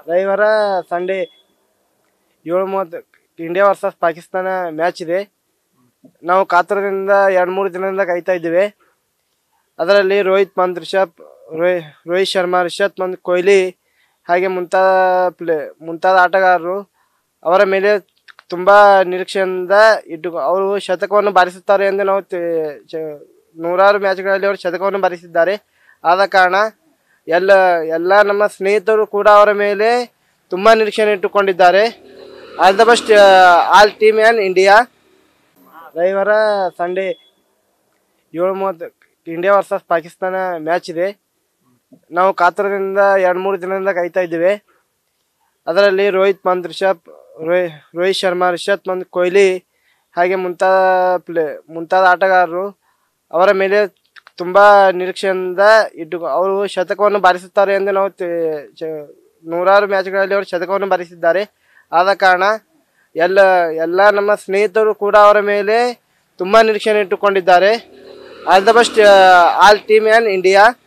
ರವಿವಾರ Sunday 7:30 India versus Pakistan match ಇದೆ. ನಾವು ಕಾತರದಿಂದ 2-3 ದಿನದಿಂದ ಕಾಯ್ತಾ ಇದ್ದೀವಿ. ಅದರಲ್ಲಿ ರೋಹಿತ್ ಶರ್ಮಾ, ರಿಷಬ್ ಪಂತ್, ಕೊಹ್ಲಿ ಹಾಗೆ ಮುಂತಾದ ಆಟಗಾರರು ಅವರ ಮೇಲೆ ತುಂಬಾ ನಿರೀಕ್ಷೆಯಿಂದ ಅವರು ಶತಕವನ್ನು ಬಾರಿಸುತ್ತಾರೆ ಎಂದು ನಾವು ನೂರಾರು ಮ್ಯಾಚ್ಗಳಲ್ಲಿ ಅವರು ಶತಕವನ್ನು ಬಾರಿಸಿದ್ದಾರೆ. ಆದ ಕಾರಣ ಎಲ್ಲ ನಮ್ಮ ಸ್ನೇಹಿತರು ಕೂಡ ಅವರ ಮೇಲೆ ತುಂಬಾ ನಿರೀಕ್ಷೆಯನ್ನು ಇಟ್ಟುಕೊಂಡಿದ್ದಾರೆ. All the best all team and India. ರವಿವಾರ Sunday 7:30 India versus Pakistan match ಇದೆ. ನಾವು ಕಾತರದಿಂದ 2-3 ದಿನದಿಂದ ಕಾಯ್ತಾ ಇದ್ದೀವಿ. ಅದರಲ್ಲಿ ರೋಹಿತ್ ಶರ್ಮಾ, ರಿಷಬ್ ಪಂತ್, ಕೊಹ್ಲಿ ಹಾಗೆ ಮುಂತಾದ ಆಟಗಾರರು ಅವರ ಮೇಲೆ ತುಂಬಾ ನಿರೀಕ್ಷೆಯಿಂದ ಅವರು ಶತಕವನ್ನು ಬಾರಿಸುತ್ತಾರೆ ಎಂದು ನಾವು ನೂರಾರು ಮ್ಯಾಚ್ಗಳಲ್ಲಿ ಅವರು ಶತಕವನ್ನು ಬಾರಿಸಿದ್ದಾರೆ. ಆದ ಕಾರಣ ಎಲ್ಲ ನಮ್ಮ ಸ್ನೇಹಿತರು ಕೂಡ ಅವರ ಮೇಲೆ ತುಂಬಾ ನಿರೀಕ್ಷೆಯನ್ನು ಇಟ್ಟುಕೊಂಡಿದ್ದಾರೆ. All the best all team and India.